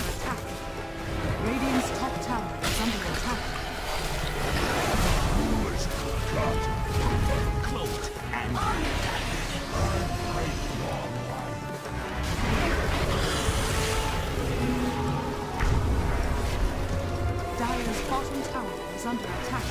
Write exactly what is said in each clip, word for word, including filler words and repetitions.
under attack. Radiant's top tower is under attack. Cloaked and Dire's bottom tower is under attack.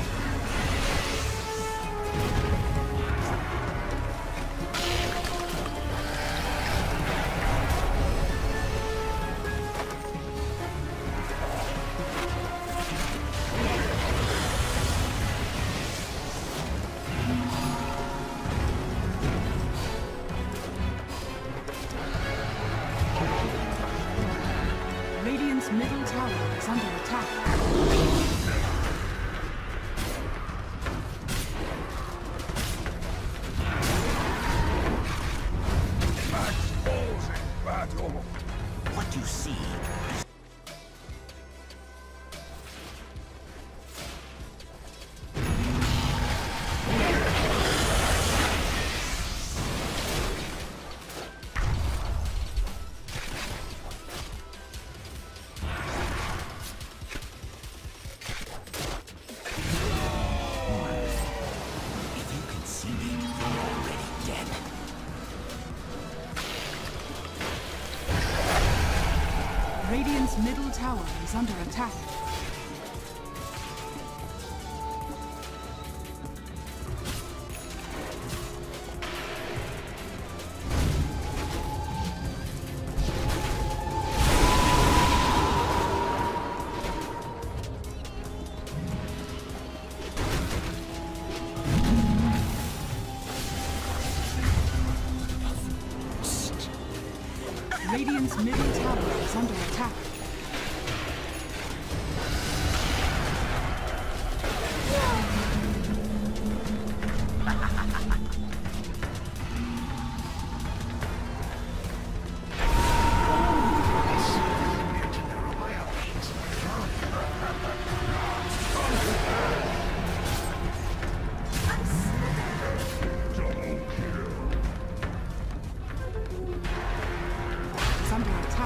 Radiant's middle tower is under attack. what you see is Radiant's middle tower is under attack. Radiant's middle tower is under attack. Under attack.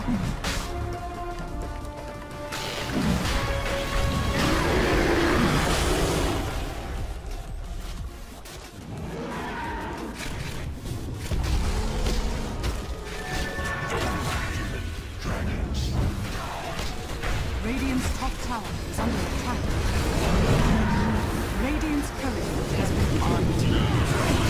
Radiant's top tower is under attack. Radiant's courier has been armed.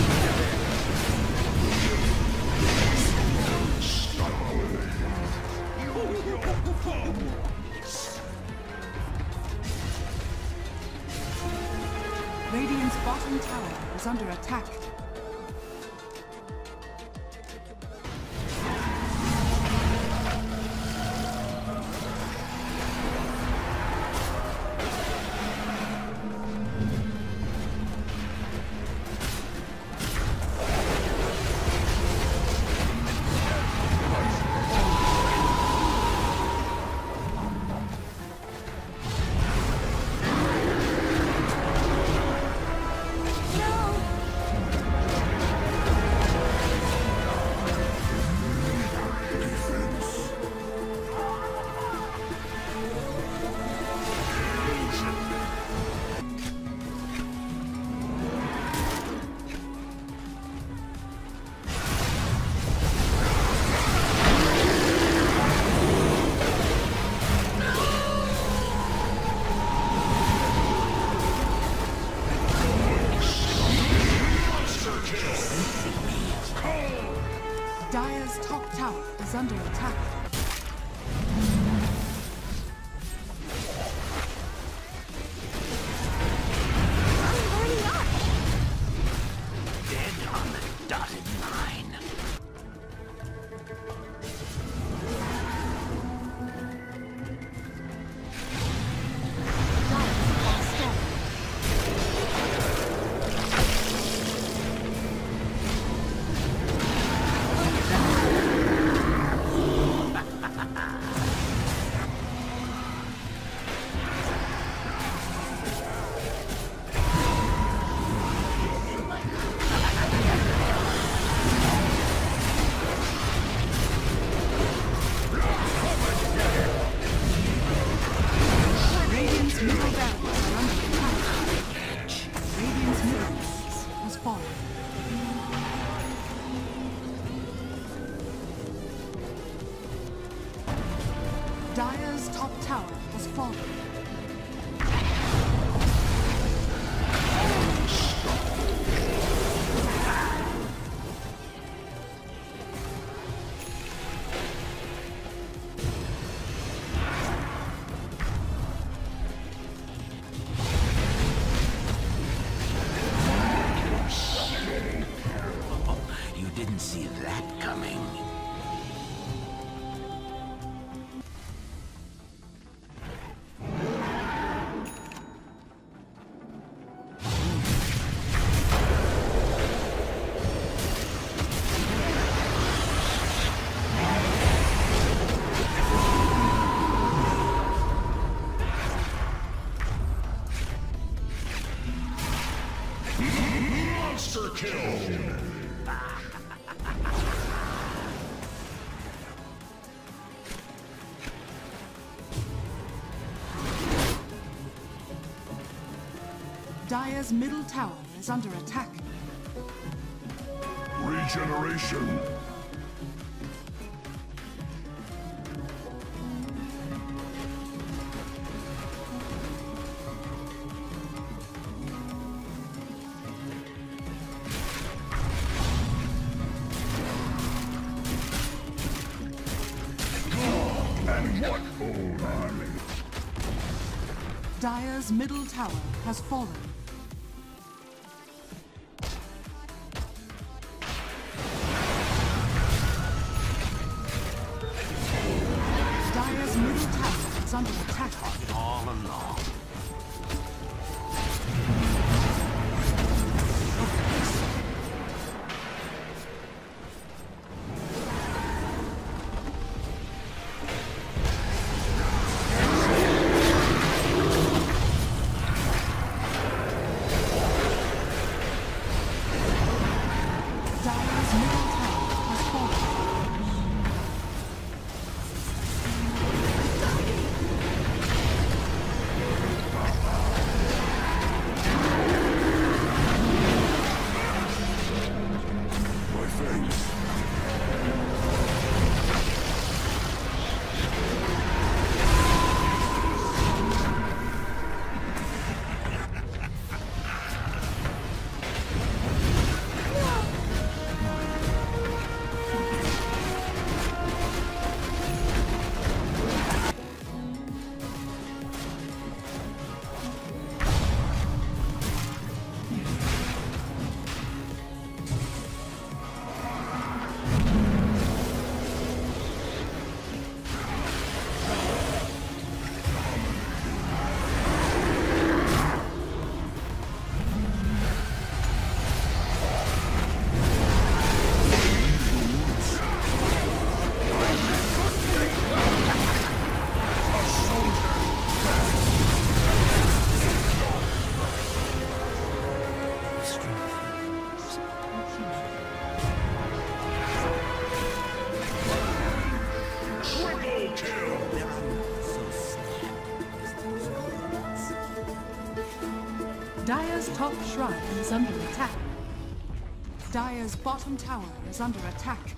Radiant's bottom tower is under attack. Dire's top tower has fallen. You didn't see that coming. Monster kill! Dire's middle tower is under attack. Regeneration. And what old army? Dire's middle tower has fallen. Dire's middle tower is under attack. All along. Dire's middle tower has fallen. My thanks. Triple kill! There are none so snappy as those goblins. Dire's top shrine is under attack. Dire's bottom tower is under attack.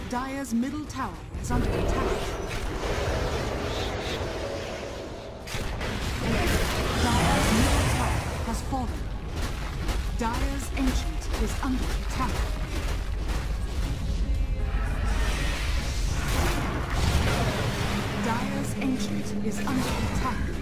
Dire's middle tower is under attack. Dire's middle tower has fallen. Dire's ancient is under attack. Dire's ancient is under attack.